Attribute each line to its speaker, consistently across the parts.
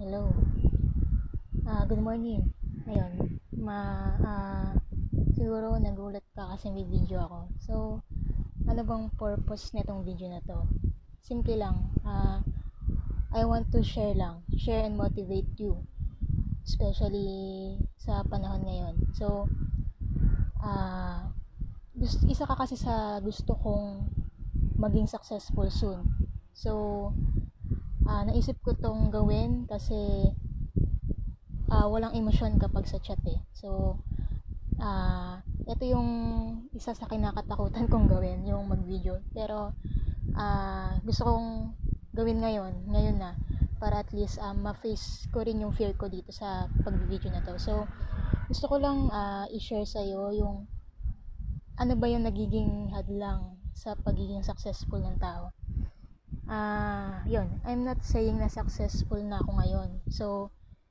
Speaker 1: Hello. Good morning. Ayun, siguro nagulat ka kasi may video ako. So, ano bang purpose nitong video na to? Simple lang. I want to share and motivate you, especially sa panahon ngayon. So, ah, isa ka kasi sa gusto kong maging successful soon. So, naisip ko tong gawin kasi walang emosyon kapag sa chat eh. So, ito yung isa sa kinakatakutan kong gawin, yung mag-video. Pero, gusto kong gawin ngayon na, para at least ma-face ko rin yung fear ko dito sa pag-video na to. So, gusto ko lang i-share sa'yo yung ano ba yung nagiging hadlang sa pagiging successful ng tao. Yun, I'm not saying na successful na ako ngayon. So,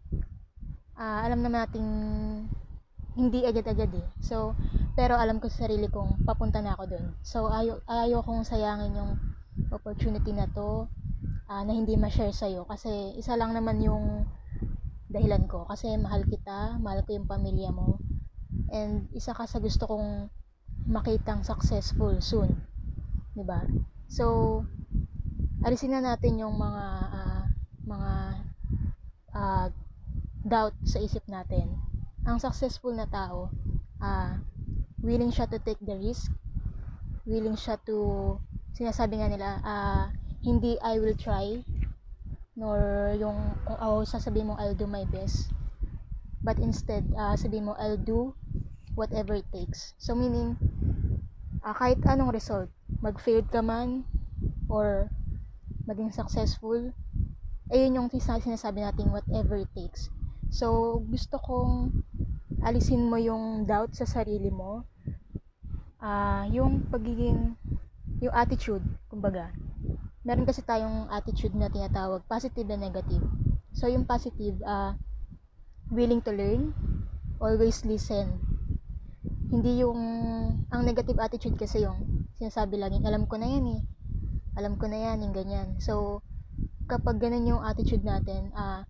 Speaker 1: alam naman nating hindi agad-agad eh. So, pero alam ko sa sarili kong papunta na ako doon. So, ayaw kong sayangin yung opportunity na to na hindi ma-share sa'yo. Kasi isa lang naman yung dahilan ko. Kasi mahal kita, mahal ko yung pamilya mo. And isa ka sa gusto kong makitang successful soon. 'Di ba? So, alisin na natin yung mga uh, doubt sa isip natin. Ang successful na tao, willing siya to take the risk, willing siya to, sinasabi nga nila, hindi I will try, nor yung, sasabihin mo I'll do my best, but instead, sabihin mo I'll do whatever it takes. So meaning, kahit anong result, mag-failed ka man, or maging successful, ayun yung sinasabi natin whatever it takes. So, gusto kong alisin mo yung doubt sa sarili mo, yung pagiging, yung attitude, kumbaga. Meron kasi tayong attitude na tinatawag, positive and negative. So, yung positive, willing to learn, always listen. Hindi yung, ang negative attitude kasi yung sinasabi laging, alam ko na yan eh. Alam ko na yan, yung ganyan. So, kapag ganun yung attitude natin,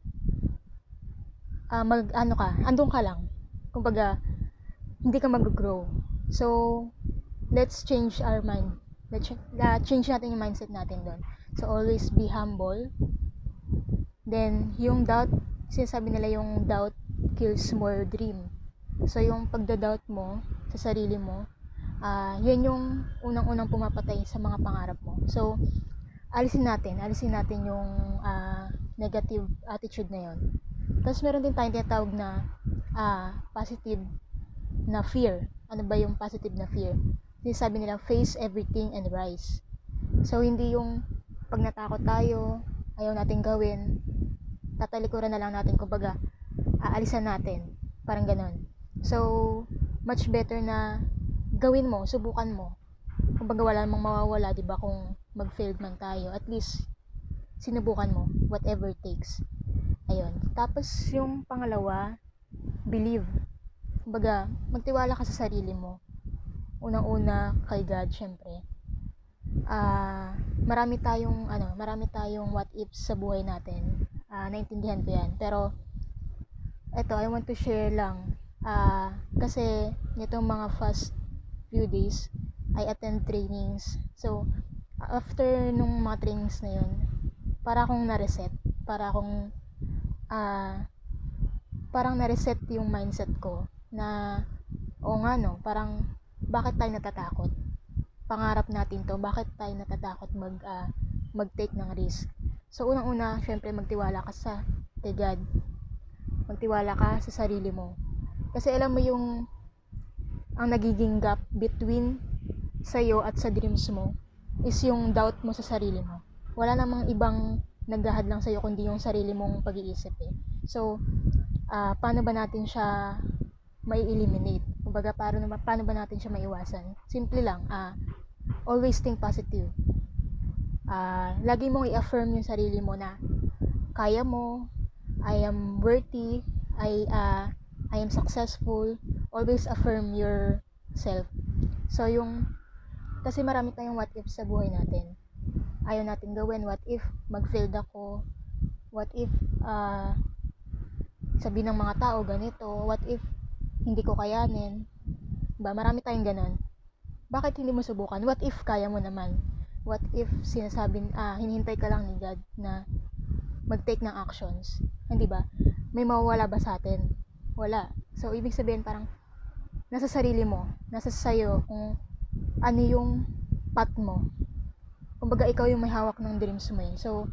Speaker 1: andun ka lang. Kumbaga, hindi ka mag-grow. So, let's change our mind. Let's change natin yung mindset natin doon. So, always be humble. Then, yung doubt, sinasabi nila yung doubt kills more dream. So, yung pagda-doubt mo sa sarili mo, yan yung unang-unang pumapatay sa mga pangarap mo. So, alisin natin yung negative attitude na yon. Tapos meron din tayong tinatawag na positive na fear. Ano ba yung positive na fear? Sinasabi nila, face everything and rise. So, hindi yung pag natakot tayo, ayaw natin gawin, tatalikuran na lang natin, kumbaga, aalisan natin. Parang ganon. So, much better na gawin mo, subukan mo. Kumbaga, wala namang mawawala, diba, kung mag-failed man tayo. At least, sinubukan mo, whatever it takes. Ayun. Tapos, yung pangalawa, believe. Kumbaga, magtiwala ka sa sarili mo. Unang-una kay God, syempre. Marami tayong what ifs sa buhay natin. Naintindihan ko 'yan. Pero eto, I want to share lang. Kasi nitong mga past few days, I attend trainings. So, after nung mga trainings na 'yon, para akong na-reset, para akong parang na-reset yung mindset ko na o nga no, parang bakit tayo natatakot? Pangarap natin to, bakit tayo natatakot mag-take ng risk? So, unang-una, syempre magtiwala ka sa kay God. Magtiwala ka sa sarili mo. Kasi alam mo yung ang nagiging gap between sa'yo at sa dreams mo is yung doubt mo sa sarili mo. Wala namang ibang naghahadlang sa'yo kundi yung sarili mong pag-iisip eh. So, paano ba natin siya mai-eliminate? Kumbaga, paano ba natin siya maiwasan? Simple lang, always think positive. Lagi mong i-affirm yung sarili mo na kaya mo, I am worthy, I am successful. Always affirm yourself. So, kasi marami tayong what if sa buhay natin. Ayaw natin gawin, what if mag-failed ako, What if sabi ng mga tao ganito, what if hindi ko kayanin, ba marami tayong ganon. Bakit hindi mo subukan? What if kaya mo naman? What if hinihintay ka lang ni God na mag-take ng actions? Hindi ba? May mawawala ba sa atin? Wala. So ibig sabihin parang nasa sarili mo, nasa sayo kung ano yung path mo. Kumbaga ikaw yung may hawak ng dreams mo eh. So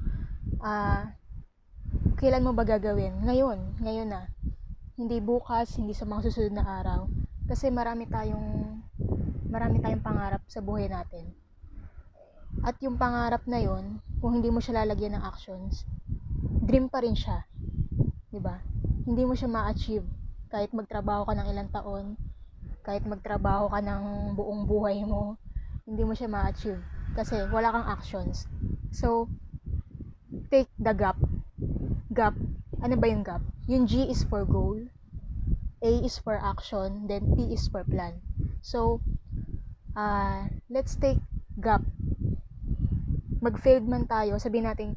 Speaker 1: kailan mo ba gagawin? Ngayon na. Hindi bukas, hindi sa mga susunod na araw. Kasi marami tayong pangarap sa buhay natin. At yung pangarap na yon, kung hindi mo siya lalagyan ng actions, dream pa rin siya. 'Di ba? Hindi mo siya ma-achieve kahit magtrabaho ka ng ilang taon, kahit magtrabaho ka ng buong buhay mo, hindi mo siya ma-achieve kasi wala kang actions. So, take the gap. Gap. Ano ba yung gap? Yung G is for goal, A is for action, then P is for plan. So, let's take gap. Mag-failed man tayo, sabihin natin,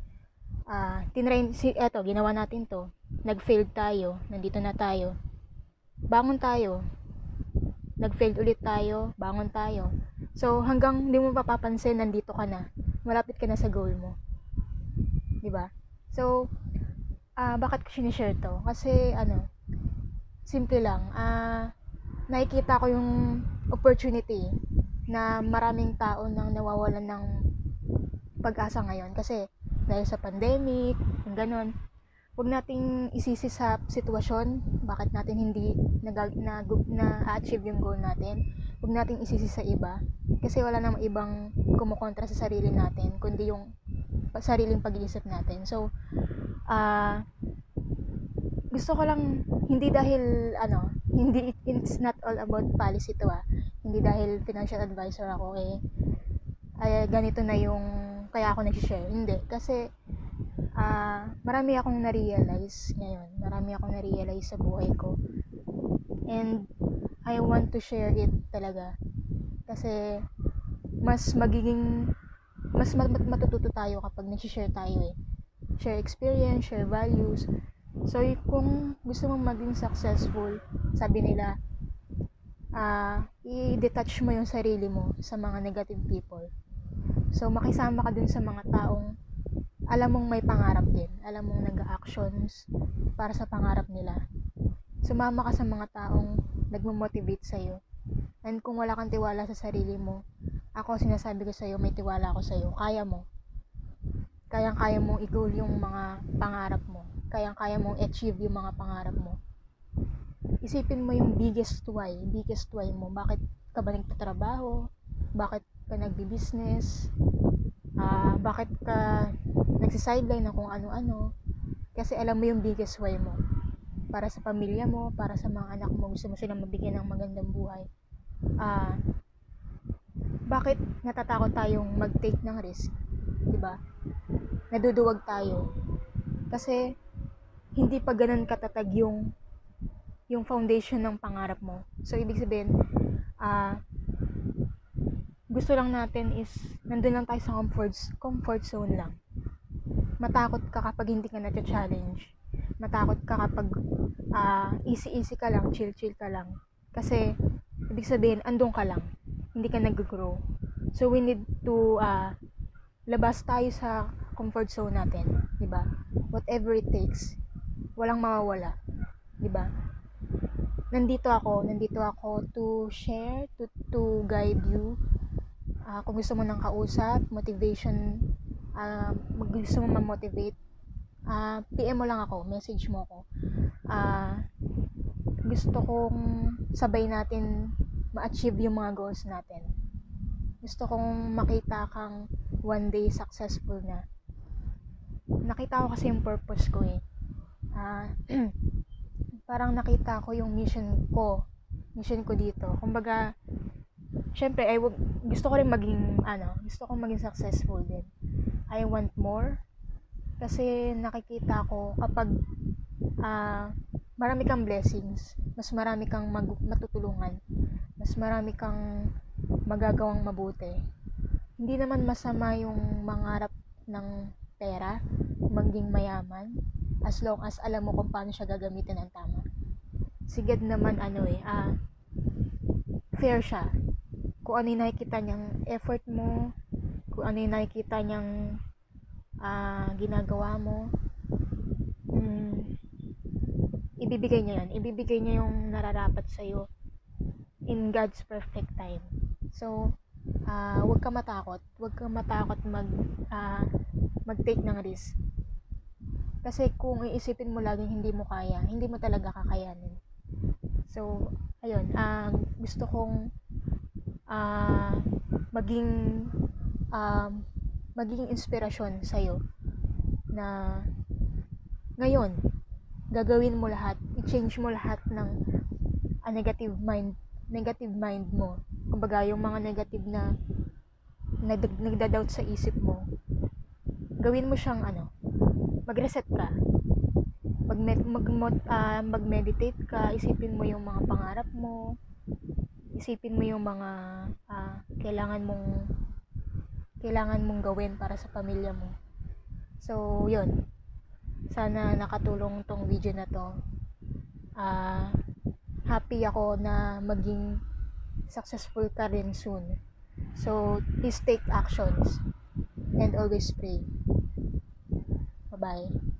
Speaker 1: ginawa natin to, nag-failed tayo, nandito na tayo, bangon tayo, nag-failed ulit tayo, bangon tayo. So, hanggang hindi mo papapansin, nandito ka na, malapit ka na sa goal mo. Diba? So, bakit ko sinishare to? Kasi, simple lang, nakikita ko yung opportunity na maraming tao nang nawawalan ng pag-asa ngayon kasi dahil sa pandemic, yung ganon. Huwag nating isisi sa sitwasyon bakit natin hindi na-achieve yung goal natin. Huwag nating isisi sa iba kasi wala namang ibang kumukontra sa sarili natin kundi yung sariling pag-iisip natin. So, gusto ko lang hindi dahil it's not all about policy to hindi dahil financial advisor ako ganito na yung kaya ako nag-share. Hindi kasi marami akong na-realize ngayon, marami akong na-realize sa buhay ko, and I want to share it talaga kasi mas matututo tayo kapag nag-share tayo share experience, share values. So kung gusto mong maging successful, sabi nila i-detach mo yung sarili mo sa mga negative people. So makisama ka dun sa mga taong alam mong may pangarap din, alam mong nag-actions para sa pangarap nila. Sumama ka sa mga taong nagmo-motivate sa'yo. And kung wala kang tiwala sa sarili mo, ako sinasabi ko sa'yo, may tiwala ako sa'yo, kaya mo. Kayang-kaya mong i-goal yung mga pangarap mo. Kayang-kaya mong achieve yung mga pangarap mo. Isipin mo yung biggest why mo. Bakit ka ba nagtatrabaho? Bakit ka nagbi-business? Bakit ka nagsisideline na kung ano-ano? Kasi alam mo yung biggest why mo. Para sa pamilya mo, para sa mga anak mo, gusto mo silang mabigyan ng magandang buhay. Bakit natatakot tayong mag-take ng risk? Diba? Naduduwag tayo kasi hindi pa ganun katatag yung foundation ng pangarap mo. So ibig sabihin gusto lang natin is nandun lang tayo sa comfort zone lang. Matakot ka kapag hindi ka na-challenge. Matakot ka kapag easy ka lang, chill ka lang. Kasi ibig sabihin andun ka lang, hindi ka nag-grow. So we need to labas tayo sa comfort zone natin, 'di ba? Whatever it takes, walang mawawala, 'di ba? Nandito ako to share, to guide you. Kung gusto mo ng kausap, motivation, gusto mo ma-motivate, PM mo lang ako, message mo ako. Gusto kong sabay natin ma-achieve yung mga goals natin. Gusto kong makita kang one day successful na. Nakita ko kasi yung purpose ko parang nakita ko yung mission ko dito. Kumbaga, syempre, gusto ko rin maging successful din. I want more kasi nakikita ko kapag marami kang blessings, mas marami kang matutulungan, mas marami kang magagawang mabuti. Hindi naman masama yung mangarap ng pera, maging mayaman, as long as alam mo kung paano siya gagamitin ng tama. Si God naman fair siya. Kung ano yung nakikita niyang effort mo, kung ano yung nakikita niyang ginagawa mo, ibibigay niya yun. Ibibigay niya yung nararapat sa'yo in God's perfect time. So, huwag ka matakot. Huwag ka matakot mag-take ng risk. Kasi kung iisipin mo laging hindi mo kaya, hindi mo talaga kakayanin. So, ayun, gusto kong maging maging inspirasyon sa'yo na ngayon, gagawin mo lahat, i-change mo lahat ng negative mind mo. Kumbaga, yung mga negative na nagda-doubt sa isip mo, gawin mo siyang mag-reset ka. Mag-meditate ka, isipin mo yung mga pangarap mo, isipin mo yung mga kailangan mong gawin para sa pamilya mo. So, yun. Sana nakatulong tong video na to. Happy ako na maging successful ka rin soon. So, please take actions and always pray. Bye-bye.